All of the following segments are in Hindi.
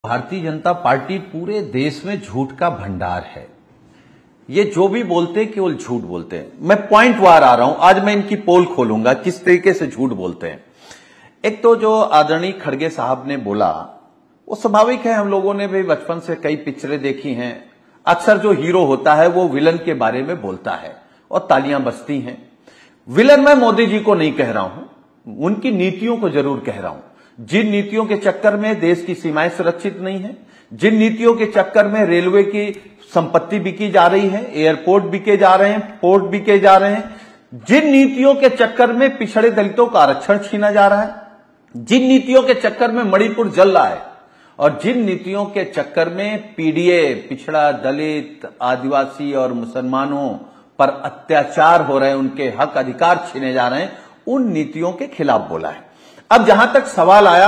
भारतीय जनता पार्टी पूरे देश में झूठ का भंडार है। ये जो भी बोलते हैं केवल झूठ बोलते हैं। मैं पॉइंट वार आ रहा हूं। आज मैं इनकी पोल खोलूंगा किस तरीके से झूठ बोलते हैं। एक तो जो आदरणीय खड़गे साहब ने बोला वो स्वाभाविक है, हम लोगों ने भी बचपन से कई पिक्चरें देखी हैं। अक्सर जो हीरो होता है वो विलन के बारे में बोलता है और तालियां बजती हैं। विलन मैं मोदी जी को नहीं कह रहा हूं, उनकी नीतियों को जरूर कह रहा हूं। जिन नीतियों के चक्कर में देश की सीमाएं सुरक्षित नहीं है, जिन नीतियों के चक्कर में रेलवे की संपत्ति बिकी जा रही है, एयरपोर्ट बिके जा रहे हैं, पोर्ट बिके जा रहे हैं, जिन नीतियों के चक्कर में पिछड़े दलितों का आरक्षण छीना जा रहा है, जिन नीतियों के चक्कर में मणिपुर जल रहा है और जिन नीतियों के चक्कर में पीडीए, पिछड़ा दलित, आदिवासी और मुसलमानों पर अत्याचार हो रहे हैं, उनके हक अधिकार छीने जा रहे हैं, उन नीतियों के खिलाफ बोला है। अब जहां तक सवाल आया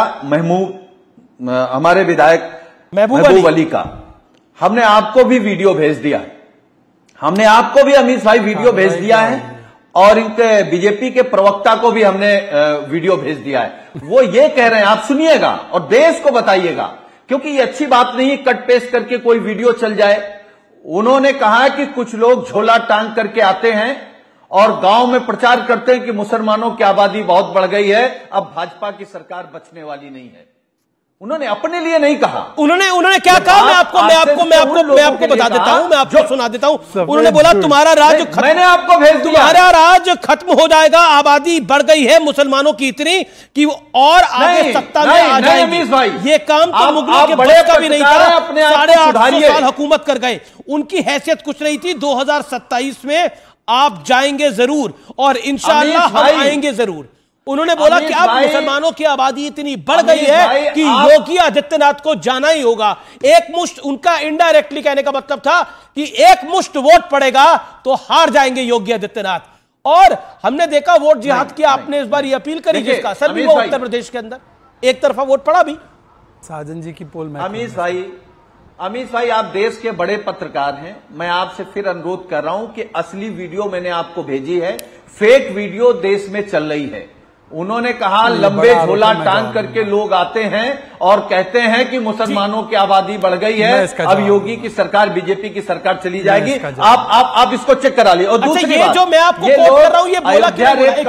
हमारे विधायक महबूब अली का, हमने आपको भी वीडियो भेज दिया है, हमने आपको भी अमीश भाई वीडियो भेज दिया है और इनके बीजेपी के प्रवक्ता को भी हमने वीडियो भेज दिया है। वो ये कह रहे हैं, आप सुनिएगा और देश को बताइएगा, क्योंकि ये अच्छी बात नहीं कट पेस्ट करके कोई वीडियो चल जाए। उन्होंने कहा कि कुछ लोग झोला टांग करके आते हैं और गांव में प्रचार करते हैं कि मुसलमानों की आबादी बहुत बढ़ गई है, अब भाजपा की सरकार बचने वाली नहीं है। उन्होंने अपने लिए नहीं कहा। उन्होंने क्या कहा, मैं आपको बता देता हूं, मैं आपको सुना देता हूं। उन्होंने बोला तुम्हारा राज खत्म, मैंने आपको भेज दिया, तुम्हारा राज खत्म हो जाएगा, आबादी बढ़ गई है मुसलमानों की इतनी कि वो और आगे सत्ता में आ जाएंगे। ये काम तो मुगलों के बस का भी नहीं था, 850 साल हुकूमत कर गए, उनकी हैसियत कुछ नहीं थी। 2027 में आप जाएंगे जरूर और इंशाअल्लाह हम आएंगे जरूर। उन्होंने बोला कि अब मुसलमानों की आबादी इतनी बढ़ गई है कि योगी आदित्यनाथ को जाना ही होगा। एक मुश्त, उनका इनडायरेक्टली कहने का मतलब था कि एक मुश्त वोट पड़ेगा तो हार जाएंगे योगी आदित्यनाथ। और हमने देखा वोट जिहाद की आपने इस बार ये अपील करी, जिसका असर भी हुआ उत्तर प्रदेश के अंदर एक तरफा वोट पड़ा भी। साजन जी की पोल में अमीश भाई आप देश के बड़े पत्रकार हैं, मैं आपसे फिर अनुरोध कर रहा हूं कि असली वीडियो मैंने आपको भेजी है, फेक वीडियो देश में चल रही है। उन्होंने कहा लंबे झोला टांग करके लोग आते हैं और कहते हैं कि मुसलमानों की आबादी बढ़ गई है, अब योगी की सरकार, बीजेपी की सरकार चली जाएगी। आप इसको चेक करा लीजिए। और दूसरी बात, जो मैं आपको कोट कर रहा हूं, ये बोला साजन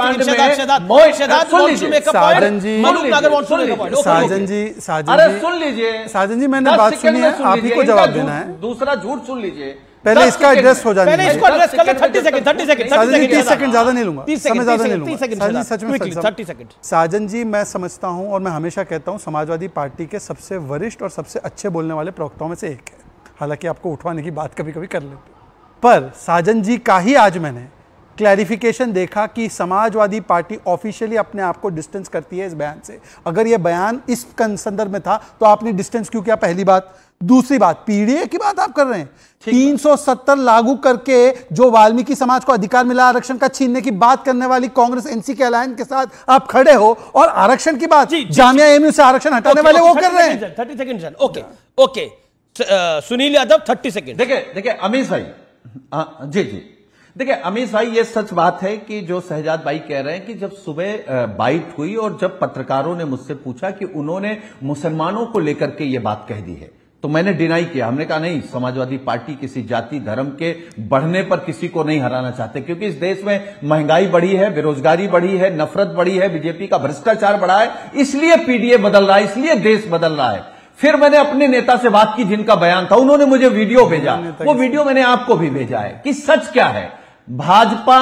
जी मैंने बात सुनी है, आप ही को जवाब देना है। दूसरा झूठ सुन लीजिए, पहले इसका एड्रेस हो जाए, पहले इसको एड्रेस कर ले। 30 सेकंड 30 सेकंड ज्यादा नहीं लूंगा, 30 समय ज्यादा नहीं लूंगा। 30 सेकंड सच में 30 सेकंड। साजन जी, मैं समझता हूं और मैं हमेशा कहता हूं समाजवादी पार्टी के सबसे वरिष्ठ और सबसे अच्छे बोलने वाले प्रवक्ताओं में से एक है। हालांकि आपको उठवाने की बात कभी कभी कर लेते, पर साजन जी का ही आज मैंने क्लैरिफिकेशन देखा कि समाजवादी पार्टी ऑफिशियली अपने आप को डिस्टेंस करती है इस बयान से। अगर यह बयान इस संदर्भ में था तो आपने डिस्टेंस क्यों किया, पहली बात। दूसरी बात, पीडीए की बात आप कर रहे हैं, 370 लागू करके जो वाल्मीकि समाज को अधिकार मिला आरक्षण का छीनने की बात करने वाली कांग्रेस एनसी के अलायंस के साथ आप खड़े हो, और आरक्षण की बात जामिया एमयू से आरक्षण हटाने वाले वो कर रहे हैं। 30 second. Okay Sunil Yadav 30 second. देखिए अमीश भाई, जी देखिए अमीश भाई, ये सच बात है कि जो शहजाद भाई कह रहे हैं कि जब सुबह बाइट हुई और जब पत्रकारों ने मुझसे पूछा कि उन्होंने मुसलमानों को लेकर के ये बात कह दी है, तो मैंने डिनाई किया। हमने कहा नहीं, समाजवादी पार्टी किसी जाति धर्म के बढ़ने पर किसी को नहीं हराना चाहते, क्योंकि इस देश में महंगाई बढ़ी है, बेरोजगारी बढ़ी है, नफरत बढ़ी है, बीजेपी का भ्रष्टाचार बढ़ा है, इसलिए पीडीए बदल रहा है, इसलिए देश बदल रहा है। फिर मैंने अपने नेता से बात की जिनका बयान था, उन्होंने मुझे वीडियो भेजा, वो वीडियो मैंने आपको भी भेजा है कि सच क्या है। भाजपा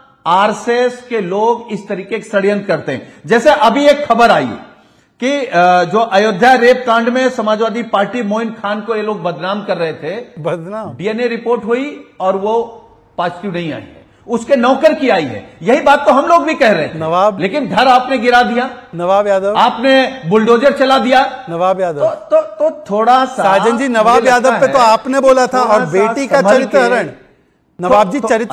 आरएसएस के लोग इस तरीके के षड्यंत्र करते हैं। जैसे अभी एक खबर आई कि जो अयोध्या रेप कांड में समाजवादी पार्टी मोइन खान को ये लोग बदनाम कर रहे थे, बदनाम, डीएनए रिपोर्ट हुई और वो पॉजिटिव नहीं आई है, उसके नौकर की आई है। यही बात तो हम लोग भी कह रहे थे नवाब, लेकिन घर आपने गिरा दिया, नवाब यादव, आपने बुलडोजर चला दिया, नवाब यादव। तो थोड़ा सा साजन जी, नवाब यादव पे तो आपने बोला था, और बेटी का चरित्र हरण, नवाब जी चरित्र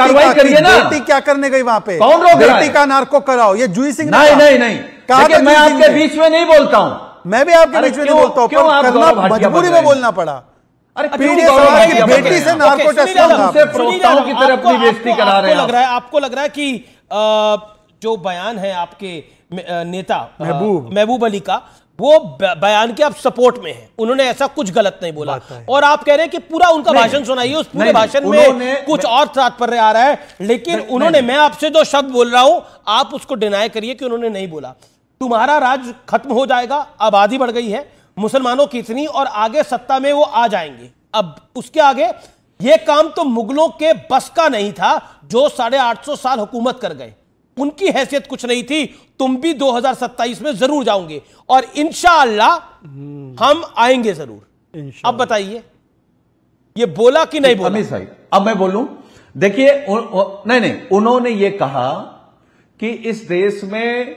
बेटी क्या करने गई वहां पे, कौन रोक रहा है? बेटी का नार्को कराओ, ये जुई सिंह नहीं देखिए, मैं आपके बीच में नहीं बोलता हूं, मैं भी आपके बीच में नहीं बोलता हूं, पर करना मजबूरी में बोलना पड़ा। अरे पीडीए समाज की बेटी से नार्को टेस्ट प्रवक्ताओं की तरफ अपनी बेइज्जती करा रहे हैं। आपको लग रहा है कि जो बयान है आपके नेता महबूब अली का, वो बयान के आप सपोर्ट में हैं, उन्होंने ऐसा कुछ गलत नहीं बोला। और आप कह रहे हैं कि पूरा उनका भाषण सुनाइए, उस पूरे भाषण में कुछ और तात्पर्य आ रहा है, लेकिन उन्होंने, मैं आपसे जो शब्द बोल रहा हूं आप उसको डिनाई करिए कि उन्होंने नहीं बोला। तुम्हारा राज खत्म हो जाएगा, आबादी बढ़ गई है, मुसलमानों की इतनी, और आगे सत्ता में वो आ जाएंगे। अब उसके आगे ये काम तो मुगलों के बस का नहीं था, जो 850 साल हुकूमत कर गए, उनकी हैसियत कुछ नहीं थी। तुम भी 2027 में जरूर जाओगे और इंशाअल्लाह हम आएंगे जरूर। अब बताइए, ये बोला कि नहीं बोला? अमीर भाई, अब मैं बोलूं, देखिए नहीं, उन्होंने ये कहा कि इस देश में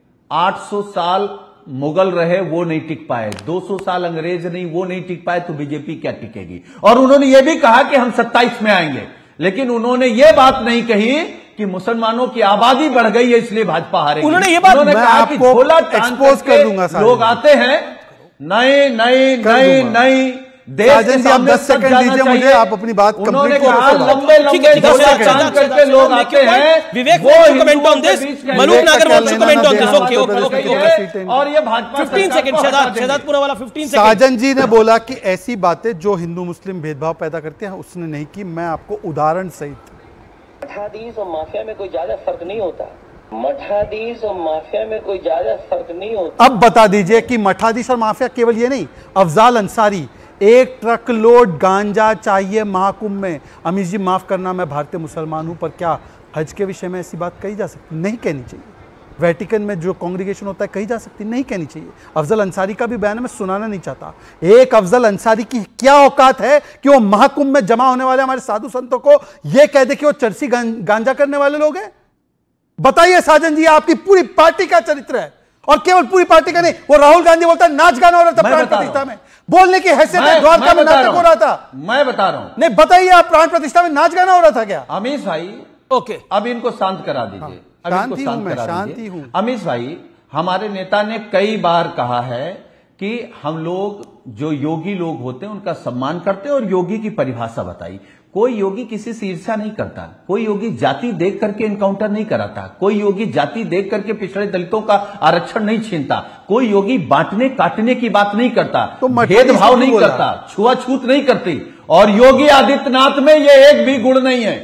800 साल मुगल रहे, वो नहीं टिक पाए, 200 साल अंग्रेज नहीं, वो नहीं टिक पाए, तो बीजेपी क्या टिकेगी। और उन्होंने ये भी कहा कि हम 27 में आएंगे, लेकिन उन्होंने ये बात नहीं कही कि मुसलमानों की आबादी बढ़ गई है इसलिए भाजपा हारेगी। उन्होंने ये बात, उन्होंने कहा कि झोला एक्सपोज कर दूंगा, लोग आते हैं नए नए नए नए देश के सामने, 10 सेकंड दीजिए मुझे, आप अपनी बात उन्होंने कहा लंबे लंबे झोला टांग करके लोग आते हैं। Vivek comment on this, Malook Nagar wants to comment on this. Okay okay, और ये भाजपा 15 सेकंड, शहजादपुरा वाला 15 सेकंड। साजन जी ने बोला कि ऐसी बातें जो हिंदू मुस्लिम भेदभाव पैदा करते हैं उसने नहीं की। मैं आपको उदाहरण सहित, मठाधीश और माफिया में कोई ज्यादा फर्क नहीं होता, मठाधीश और माफिया में कोई ज्यादा फर्क नहीं होता। अब बता दीजिए कि मठाधीश और माफिया केवल ये नहीं, अफजाल अंसारी, 1 ट्रक लोड गांजा चाहिए महाकुंभ में। अमीर जी माफ करना, मैं भारतीय मुसलमान हूं, पर क्या हज के विषय में ऐसी बात कही जा सकती? नहीं कहनी चाहिए। वेटिकन में जो कांग्रीगेशन होता है कही जा सकती? नहीं कहनी चाहिए। अफजल अंसारी का भी बयान मैं सुनाना नहीं चाहता। एक अफजल अंसारी की क्या औकात है कि वो महाकुंभ में जमा होने वाले हमारे साधु संतों को यह कह दे कि वो चरसी गांजा करने वाले लोग हैं? बताइए साजन जी, आपकी पूरी पार्टी का चरित्र है, और केवल पूरी पार्टी का नहीं, वो राहुल गांधी बोलता है नाच गाना हो रहा था प्राण प्रतिष्ठा में, बोलने की हैसियत में द्वारका में नाटक हो रहा था। मैं बता रहा हूं, नहीं बताइए, आप प्राण प्रतिष्ठा में नाच गाना हो रहा था क्या? अमीश भाई, ओके, अब इनको शांत करा दीजिए। शांति हूं मैं, शांति हूं। अमीश भाई, हमारे नेता ने कई बार कहा है कि हम लोग जो योगी लोग होते हैं उनका सम्मान करते हैं, और योगी की परिभाषा बताई। कोई योगी किसी से ईर्ष्या नहीं करता, कोई योगी जाति देख करके इनकाउंटर नहीं कराता, कोई योगी जाति देख करके पिछड़े दलितों का आरक्षण नहीं छीनता, कोई योगी बांटने काटने की बात नहीं करता, तो भेदभाव नहीं करता, छुआछूत नहीं करती, और योगी आदित्यनाथ में ये एक भी गुण नहीं है।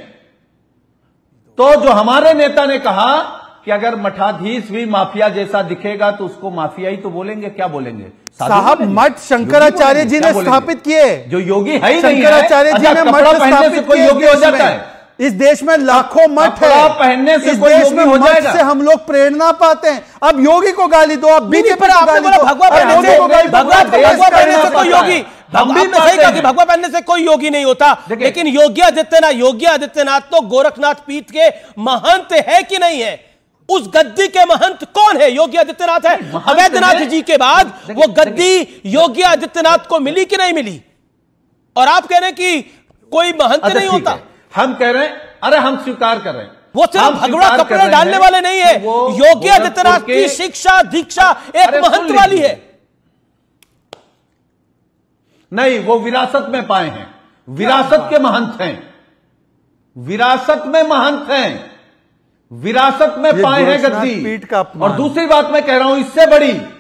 तो जो हमारे नेता ने कहा कि अगर मठाधीश भी माफिया जैसा दिखेगा तो उसको माफिया ही तो बोलेंगे, क्या बोलेंगे साहब? मठ शंकराचार्य जी ने स्थापित किए, जो योगी है ही नहीं है। शंकराचार्य जी ने मठ स्थापित कोई योगी हो जाता है? इस देश में लाखों मठ है, पहनने से इस कोई देश योगी में हो मठ जाएगा? से हम लोग प्रेरणा पाते हैं। अब योगी को गाली दो, अब बीजेपी को गाली दो, भगवा पहनने से कोई योगी, आपने सही कहा कि भगवा पहनने से कोई योगी नहीं होता, लेकिन योगी आदित्यनाथ तो गोरखनाथ पीठ के महंत है कि नहीं है? उस गद्दी के महंत कौन है? योगी आदित्यनाथ है। अवैधनाथ जी के बाद वो गद्दी योगी आदित्यनाथ को मिली कि नहीं मिली? और आप कह रहे हैं कि कोई महंत नहीं होता। हम कह रहे हैं, अरे हम स्वीकार कर रहे हैं, वो सिर्फ भगवा कपड़े डालने वाले नहीं है। योगी आदित्यनाथ की शिक्षा दीक्षा एक महंत वाली है। नहीं, वो विरासत में पाए हैं, विरासत के महंत हैं, विरासत में महंत हैं, विरासत में पाए हैं गद्दी। और दूसरी बात मैं कह रहा हूं, इससे बड़ी